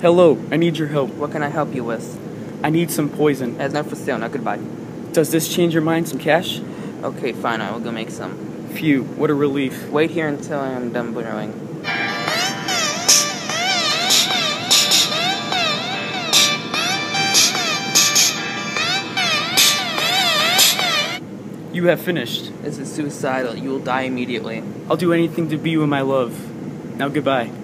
Hello, I need your help. What can I help you with? I need some poison. It's not for sale, now goodbye. Does this change your mind? Some cash? Okay, fine, I will go make some. Phew, what a relief. Wait here until I am done brewing. You have finished. This is suicidal. You will die immediately. I'll do anything to be with my love. Now goodbye.